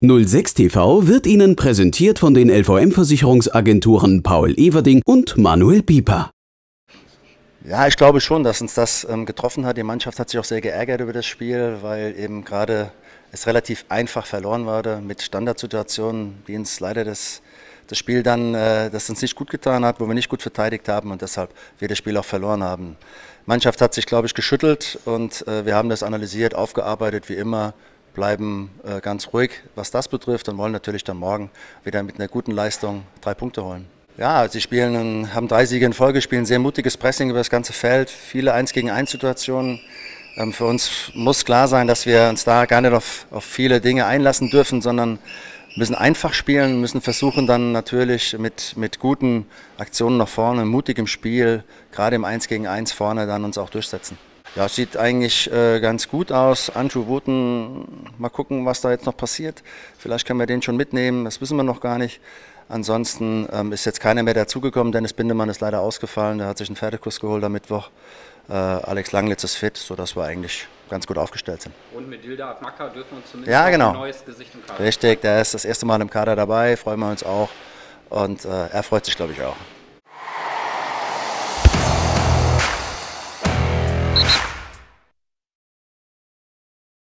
06 TV wird Ihnen präsentiert von den LVM-Versicherungsagenturen Paul Everding und Manuel Pieper. Ja, ich glaube schon, dass uns das getroffen hat. Die Mannschaft hat sich auch sehr geärgert über das Spiel, weil eben gerade es relativ einfach verloren wurde mit Standardsituationen, die uns leider das Spiel dann, das uns nicht gut getan hat, wo wir nicht gut verteidigt haben und deshalb wir das Spiel auch verloren haben. Die Mannschaft hat sich, glaube ich, geschüttelt und wir haben das analysiert, aufgearbeitet wie immer, bleiben ganz ruhig, was das betrifft und wollen natürlich dann morgen wieder mit einer guten Leistung 3 Punkte holen. Ja, sie haben 3 Siege in Folge, spielen sehr mutiges Pressing über das ganze Feld, viele 1-gegen-1 Situationen. Für uns muss klar sein, dass wir uns da gar nicht auf viele Dinge einlassen dürfen, sondern müssen einfach spielen, müssen versuchen dann natürlich mit guten Aktionen nach vorne, mutigem Spiel, gerade im 1-gegen-1 vorne dann uns auch durchsetzen. Ja, es sieht eigentlich ganz gut aus. Andrew Wooten, mal gucken, was da jetzt noch passiert. Vielleicht können wir den schon mitnehmen, das wissen wir noch gar nicht. Ansonsten ist jetzt keiner mehr dazugekommen. Dennis Bindemann ist leider ausgefallen, der hat sich einen Pferdekuss geholt am Mittwoch. Alex Langlitz ist fit, sodass wir eigentlich ganz gut aufgestellt sind. Und mit Dilda Abmaka dürfen wir uns zumindest ja, genau. ein neues Gesicht im Kader. Richtig, der ist das erste Mal im Kader dabei, freuen wir uns auch. Und er freut sich, glaube ich, auch.